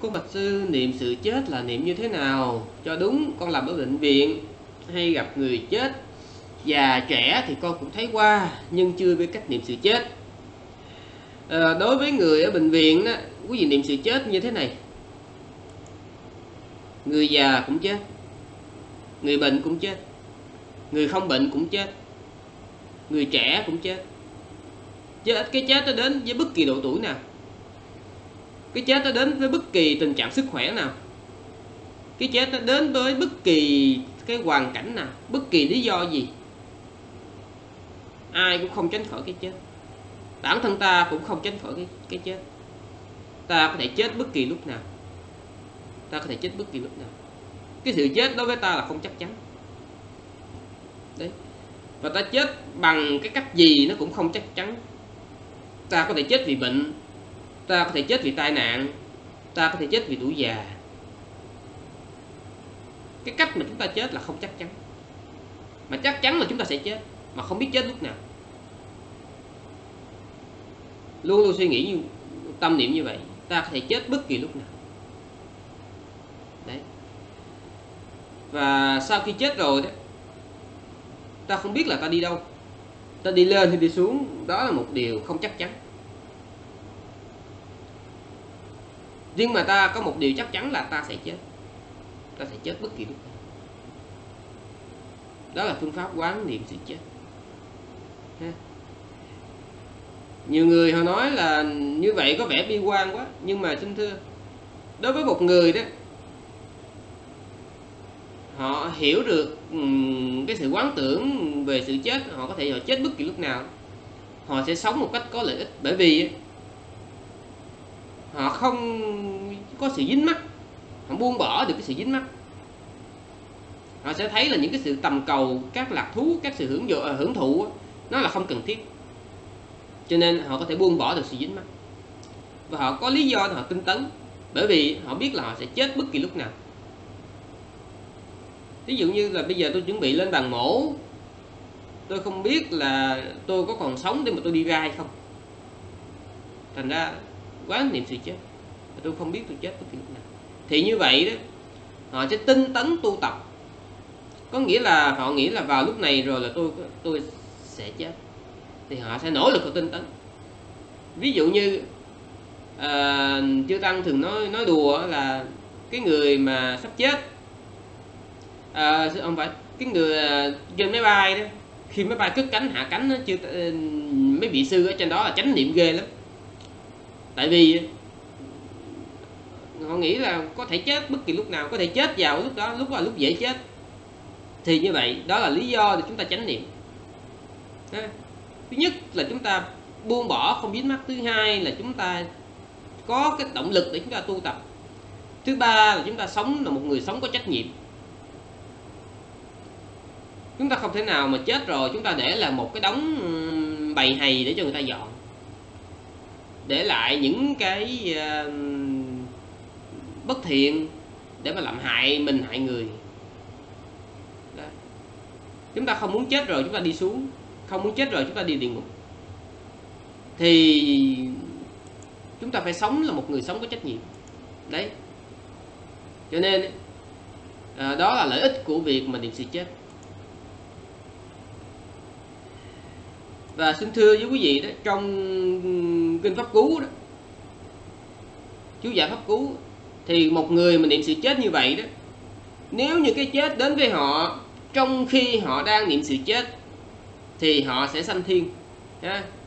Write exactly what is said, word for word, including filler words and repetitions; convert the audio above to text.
Cô bạch sư, niệm sự chết là niệm như thế nào cho đúng? Con làm ở bệnh viện hay gặp người chết già trẻ thì con cũng thấy qua, nhưng chưa biết cách niệm sự chết. À, đối với người ở bệnh viện đó, quý vị niệm sự chết như thế này: người già cũng chết, người bệnh cũng chết, người không bệnh cũng chết, người trẻ cũng chết. Chết, cái chết nó đến với bất kỳ độ tuổi nào, cái chết nó đến với bất kỳ tình trạng sức khỏe nào, cái chết nó đến với bất kỳ cái hoàn cảnh nào, bất kỳ lý do gì, ai cũng không tránh khỏi cái chết. Bản thân ta cũng không tránh khỏi cái, cái chết. Ta có thể chết bất kỳ lúc nào, ta có thể chết bất kỳ lúc nào. Cái sự chết đối với ta là không chắc chắn đấy. Và ta chết bằng cái cách gì nó cũng không chắc chắn. Ta có thể chết vì bệnh, ta có thể chết vì tai nạn, ta có thể chết vì tuổi già. Cái cách mà chúng ta chết là không chắc chắn. Mà chắc chắn là chúng ta sẽ chết, mà không biết chết lúc nào. Luôn luôn suy nghĩ như tâm niệm như vậy, ta có thể chết bất kỳ lúc nào đấy. Và sau khi chết rồi đó, ta không biết là ta đi đâu, ta đi lên hay đi xuống, đó là một điều không chắc chắn. Nhưng mà ta có một điều chắc chắn là ta sẽ chết, ta sẽ chết bất kỳ lúc nào. Đó là phương pháp quán niệm sự chết. Ha. Nhiều người họ nói là như vậy có vẻ bi quan quá, nhưng mà xin thưa, đối với một người đó, họ hiểu được um, cái sự quán tưởng về sự chết, họ có thể họ chết bất kỳ lúc nào, họ sẽ sống một cách có lợi ích. Bởi vì họ không có sự dính mắc, họ buông bỏ được cái sự dính mắc. Họ sẽ thấy là những cái sự tầm cầu, các lạc thú, các sự hưởng, hưởng thụ nó là không cần thiết. Cho nên họ có thể buông bỏ được sự dính mắc. Và họ có lý do để họ tinh tấn, bởi vì họ biết là họ sẽ chết bất kỳ lúc nào. Ví dụ như là bây giờ tôi chuẩn bị lên bàn mổ, tôi không biết là tôi có còn sống để mà tôi đi ra hay không. Thành ra quán niệm sự chết, tôi không biết tôi chết bất kỳ lúc nào. Thì như vậy đó, họ sẽ tinh tấn tu tập. Có nghĩa là họ nghĩ là vào lúc này rồi là tôi tôi sẽ chết, thì họ sẽ nỗ lực họ tinh tấn. Ví dụ như à, chư tăng thường nói nói đùa là cái người mà sắp chết, à, không phải cái người trên máy bay đó, khi máy bay cất cánh hạ cánh đó, chưa mấy vị sư ở trên đó là chánh niệm ghê lắm. Tại vì họ nghĩ là có thể chết bất kỳ lúc nào, có thể chết vào lúc đó, lúc là lúc dễ chết. Thì như vậy, đó là lý do để chúng ta chánh niệm. Thứ nhất là chúng ta buông bỏ không dính mắc. Thứ hai là chúng ta có cái động lực để chúng ta tu tập. Thứ ba là chúng ta sống là một người sống có trách nhiệm. Chúng ta không thể nào mà chết rồi chúng ta để là một cái đống bầy hầy để cho người ta dọn, để lại những cái uh, bất thiện để mà làm hại mình hại người. Đó. Chúng ta không muốn chết rồi chúng ta đi xuống, không muốn chết rồi chúng ta đi địa ngục. Thì chúng ta phải sống là một người sống có trách nhiệm. Đấy. Cho nên uh, đó là lợi ích của việc mà niệm sự chết. Và xin thưa với quý vị đó, trong kinh Pháp Cú đó, chú giải Pháp Cú, thì một người mà niệm sự chết như vậy đó, nếu như cái chết đến với họ trong khi họ đang niệm sự chết thì họ sẽ sanh thiên.